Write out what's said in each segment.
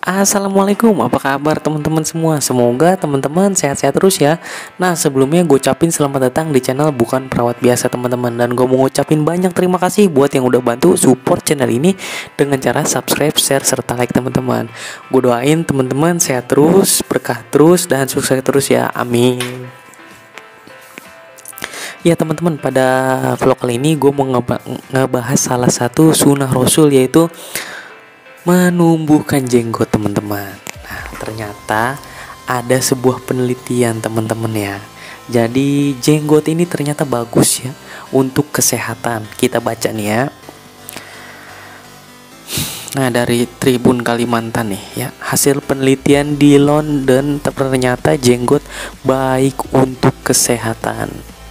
Assalamualaikum, apa kabar teman-teman semua? Semoga teman-teman sehat-sehat terus ya. Nah, sebelumnya gue ucapin selamat datang di channel Bukan Perawat Biasa teman-teman. Dan gue mau ngucapin banyak terima kasih buat yang udah bantu support channel ini dengan cara subscribe, share, serta like teman-teman. Gue doain teman-teman sehat terus, berkah terus, dan sukses terus ya, amin. Ya teman-teman, pada vlog kali ini gue mau ngebahas salah satu sunnah Rasul, yaitu menumbuhkan jenggot teman-teman. Nah, ternyata ada sebuah penelitian teman-teman ya. Jadi jenggot ini ternyata bagus ya untuk kesehatan. Kita baca nih ya. Nah, dari Tribun Kalimantan nih ya. Hasil penelitian di London, ternyata jenggot baik untuk kesehatan.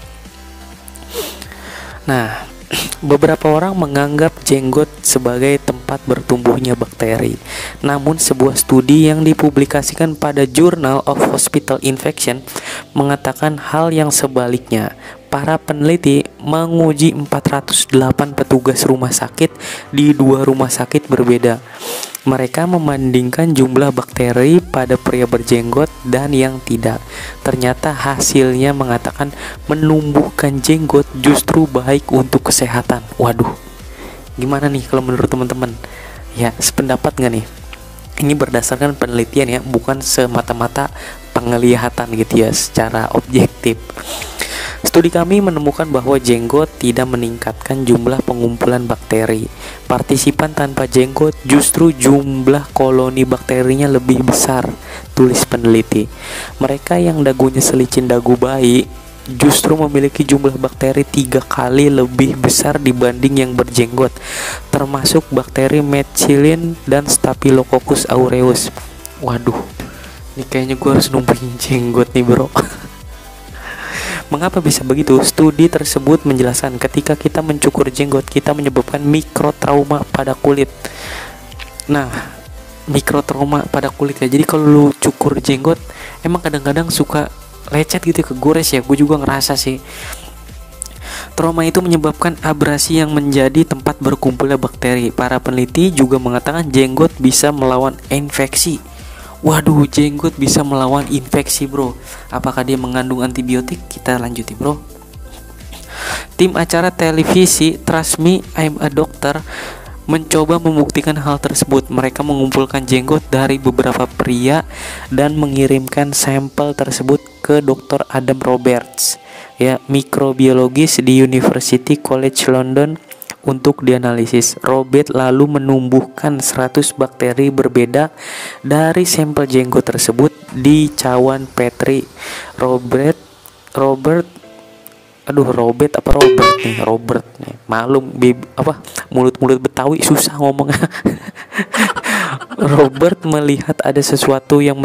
Nah, beberapa orang menganggap jenggot sebagai tempat bertumbuhnya bakteri. Namun sebuah studi yang dipublikasikan pada Journal of Hospital Infection mengatakan hal yang sebaliknya. Para peneliti menguji 408 petugas rumah sakit di dua rumah sakit berbeda. Mereka membandingkan jumlah bakteri pada pria berjenggot dan yang tidak. Ternyata hasilnya mengatakan menumbuhkan jenggot justru baik untuk kesehatan. Waduh, gimana nih kalau menurut teman-teman? Ya, sependapat nggak nih? Ini berdasarkan penelitian ya, bukan semata-mata penglihatan gitu ya, secara objektif. Studi kami menemukan bahwa jenggot tidak meningkatkan jumlah pengumpulan bakteri. Partisipan tanpa jenggot justru jumlah koloni bakterinya lebih besar, tulis peneliti. Mereka yang dagunya selicin dagu bayi justru memiliki jumlah bakteri 3 kali lebih besar dibanding yang berjenggot, termasuk bakteri methicillin dan Staphylococcus aureus. Waduh, ini kayaknya gue harus numbuhin jenggot nih bro. Mengapa bisa begitu? Studi tersebut menjelaskan ketika kita mencukur jenggot, kita menyebabkan mikrotrauma pada kulit. Nah, mikrotrauma pada kulit ya. Jadi kalau lu cukur jenggot, emang kadang-kadang suka lecet gitu, kegores ya. Gue juga ngerasa sih. Trauma itu menyebabkan abrasi yang menjadi tempat berkumpulnya bakteri. Para peneliti juga mengatakan jenggot bisa melawan infeksi. Waduh, jenggot bisa melawan infeksi bro. Apakah dia mengandung antibiotik? Kita lanjuti bro. Tim acara televisi Trust Me I'm a Doctor mencoba membuktikan hal tersebut. Mereka mengumpulkan jenggot dari beberapa pria dan mengirimkan sampel tersebut ke Dr. Adam Roberts ya, mikrobiologis di University College London untuk dianalisis. Robert lalu menumbuhkan 100 bakteri berbeda dari sampel jenggot tersebut di cawan Petri. Robert nih. Maklum mulut-mulut Betawi susah ngomongnya. Robert melihat ada sesuatu yang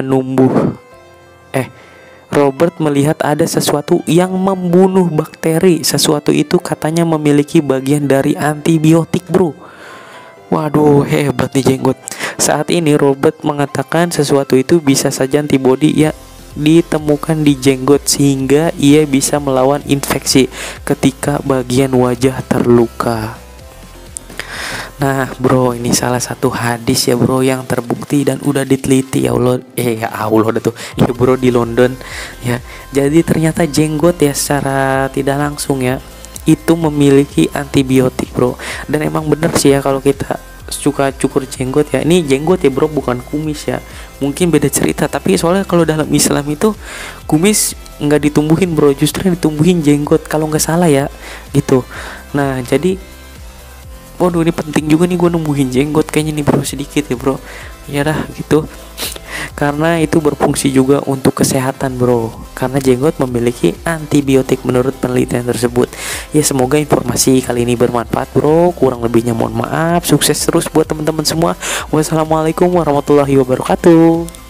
membunuh bakteri. Sesuatu itu katanya memiliki bagian dari antibiotik bro. Waduh, hebat nih jenggot. Saat ini Robert mengatakan sesuatu itu bisa saja antibodi ya ditemukan di jenggot, sehingga ia bisa melawan infeksi ketika bagian wajah terluka. Nah bro, ini salah satu hadis ya bro yang terbukti dan udah diteliti ya Allah ya bro di London ya. Jadi ternyata jenggot ya secara tidak langsung ya itu memiliki antibiotik bro. Dan emang bener sih ya kalau kita suka cukur jenggot ya. Ini jenggot ya bro, bukan kumis ya. Mungkin beda cerita, tapi soalnya kalau dalam Islam itu kumis nggak ditumbuhin bro, justru yang ditumbuhin jenggot kalau nggak salah ya gitu. Nah jadi waduh, ini penting juga nih gue numbuhin jenggot kayaknya nih bro, sedikit ya bro. Ya dah gitu. Karena itu berfungsi juga untuk kesehatan bro. Karena jenggot memiliki antibiotik menurut penelitian tersebut. Ya semoga informasi kali ini bermanfaat bro. Kurang lebihnya mohon maaf. Sukses terus buat teman-teman semua. Wassalamualaikum warahmatullahi wabarakatuh.